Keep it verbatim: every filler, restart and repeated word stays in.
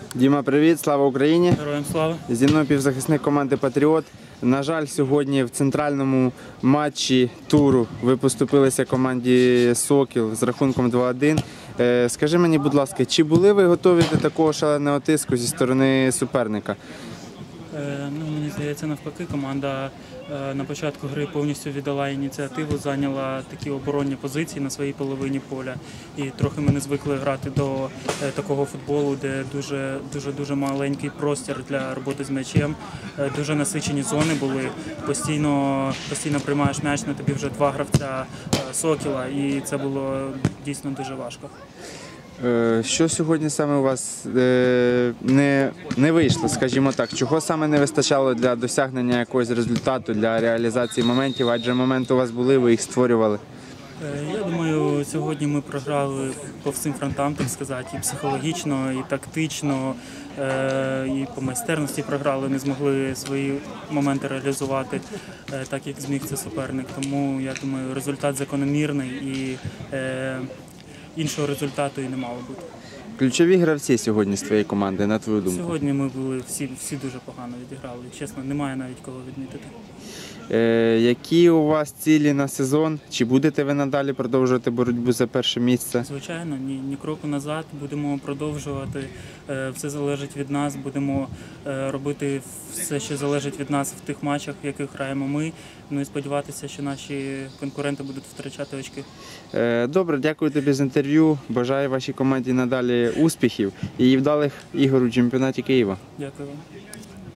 Діма, привіт, слава Україні! Героям слава! Зі мною півзахисник команди «Патріот». На жаль, сьогодні в центральному матчі туру ви поступилися команді «Сокіл» з рахунком два один. Скажи мені, будь ласка, чи були ви готові до такого шаленого тиску зі сторони суперника? Е, ну, мені здається, навпаки, команда е, на початку гри повністю віддала ініціативу, зайняла такі оборонні позиції на своїй половині поля. І трохи ми не звикли грати до е, такого футболу, де дуже, дуже, дуже маленький простір для роботи з м'ячем. Е, дуже насичені зони були. Постійно, постійно приймаєш м'яч, на тобі вже два гравця е, «Сокіла», і це було дійсно дуже важко. Що сьогодні саме у вас не, не вийшло, скажімо так? Чого саме не вистачало для досягнення якогось результату, для реалізації моментів? Адже моменти у вас були, ви їх створювали. Я думаю, сьогодні ми програли по всім фронтам, так сказати, і психологічно, і тактично, і по майстерності програли, не змогли свої моменти реалізувати так, як зміг це суперник. Тому, я думаю, результат закономірний і іншого результату і не мало бути. Ключові гравці сьогодні з твоєї команди, на твою думку? Сьогодні ми були всі, всі дуже погано відіграли. Чесно, немає навіть кого відмітити. Е, які у вас цілі на сезон? Чи будете ви надалі продовжувати боротьбу за перше місце? Звичайно, ні, ні кроку назад. Будемо продовжувати. Е, все залежить від нас. Будемо е, робити все, що залежить від нас в тих матчах, в яких граємо ми. Ну і сподіватися, що наші конкуренти будуть втрачати очки. Е, добре, дякую тобі за інтерв'ю. Бажаю вашій команді надалі успіхів і вдалих ігор у чемпіонаті Києва. Дякую вам.